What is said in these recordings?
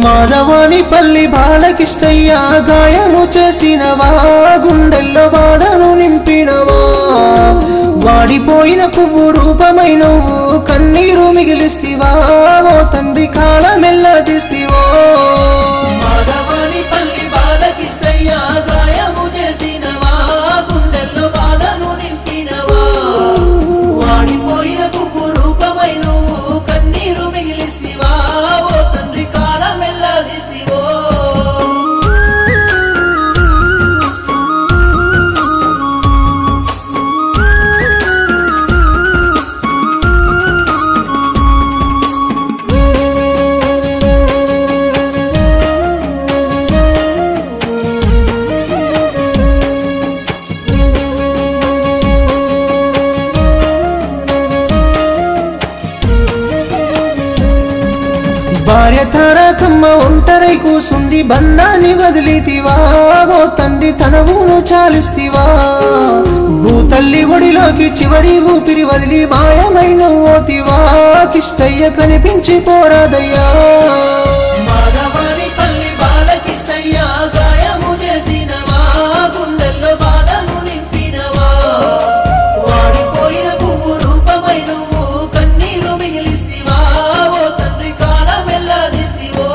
మాధవాని పల్లి బాలకిష్టయ్య గాయము చేసినవా గుండెల్లో బాధను నింపినవా వాడిపోయిన పువ్వు రూపమై నువ్వు కన్నీరు మిగిలిస్తివా ఓ తండ్రి కాలమెల్లదిస్తివో మాధవాని పల్లి బాలకిష్టయ్య గాయము చేసినవా గుండెల్లో బాధను నింపినవా వాడిపోయిన పువ్వు రూపమై నువ్వు కన్నీరు మిగిలిస్తివా ఓ తండ్రి కాలమెల్లదిస్తివో భార్య తారకమ్మ ఒంటరై కూసుంది బంధాన్ని వదిలితివా ఓ తండ్రి తన ఊను చాలిస్తివా భూతల్లి ఒడిలోకి చివరి ఊపిరి వదిలి మాయమైన ఓతివా కిష్టయ్య కనిపించి పోరాదయ్యా మాధవాని పల్లి బాలకిష్టయ్య గాయము చేసినవా గుండెల్లో బాధను నింపినవా వాడిపోయిన పువ్వు రూపమై నువ్వు కన్నీరు మిగిలిస్తివా ఓ తండ్రి కాలమెల్లదిస్తివో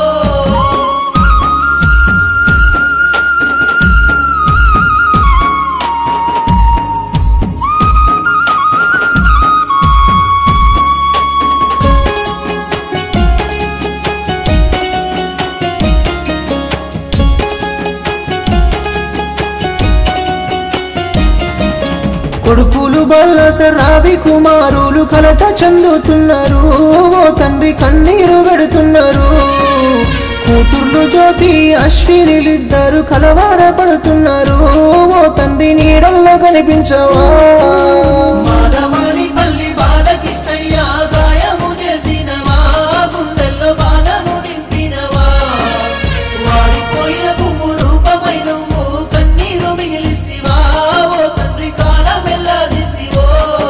కొడుకులు బల్లస రావి కుమారులు కలత చెందుతున్నారు ఓ తండ్రి కన్నీరు పెడుతున్నారు కూతుర్లు జ్యోతి అశ్వినిలిద్దరు కలవార పడుతున్నారు ఓ తండ్రి నీడల్లో కనిపించవా మాధవాని పల్లి బాలకిష్టయ్య గాయము చేసినవా గుండెల్లో బాధను నింపినవా వాడిపోయిన పువ్వు రూపమై నువ్వు కన్నీరు మిగిలిస్తివా ఓ తండ్రి కాలమెల్లదిస్తివో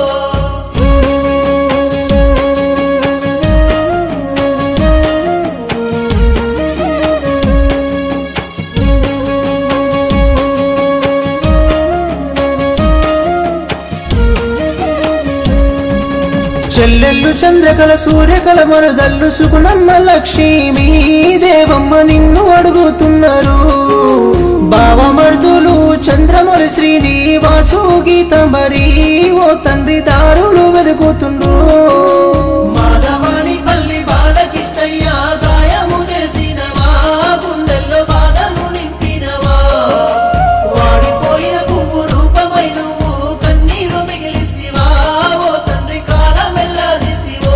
చెల్లెళ్ళు చంద్రకళ సూర్యకళ మరుదల్లు సుగుణమ్మ లక్ష్మీ దేవమ్మ నిన్ను అడుగుతున్నారు బావమర్దులు చంద్రమౌళి శ్రీనివాసు గీత మరి ఓ తండ్రి దారులు వెతుకుతుండ్రు మాధవాని పల్లి బాలకిష్టయ్య గాయము చేసినవా గుండెల్లో బాధను నింపినవా వాడిపోయిన పువ్వు రూపమై నువ్వు కన్నీరు మిగిలిస్తివా ఓ తండ్రి కాలమెల్లదిస్తివో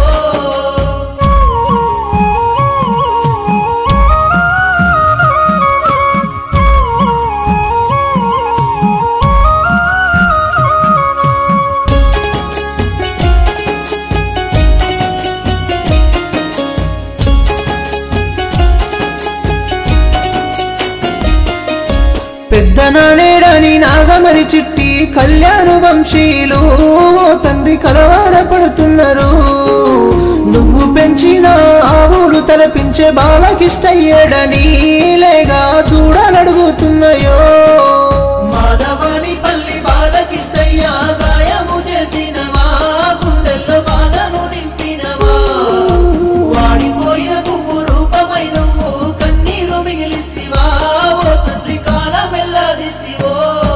పెద్దనానేడని నాగమరి చిట్టి కళ్యాణ వంశీలు ఓ తండ్రి కలవార పడుతున్నారు నువ్వు పెంచిన ఆవులు తలపించే బాలకిష్టయ్యడని లేగా చూడాలడుగుతున్నాయో మాధవాని పల్లి బాలకిష్టయ్య గాయము చేసినవా గుండెల్లో బాధను నింపినవా వాడిపోయిన పువ్వు రూపమై నువ్వు కన్నీరు మిగిలిస్తివా ఓ తండ్రి కాలమెల్లదిస్తివో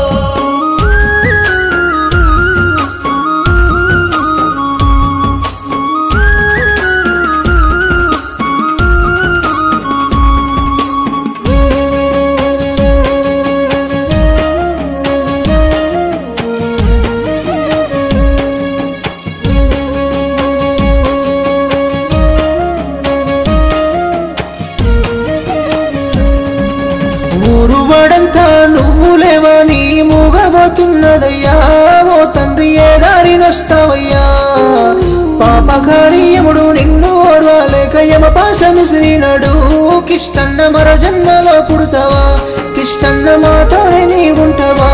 ఊరువాడంతా నువ్వు లేవని మూగబోతున్నదయ్యా ఓ తండ్రి ఏ దారినొస్తావయ్యా పాపకార్యముడు నిన్ను ఓర్వలేక యమపాశమిసిరినడు కిష్టన్న మరో జన్మలో పుడతావా కిష్టన్న మాతోనే నీ ఉంటావా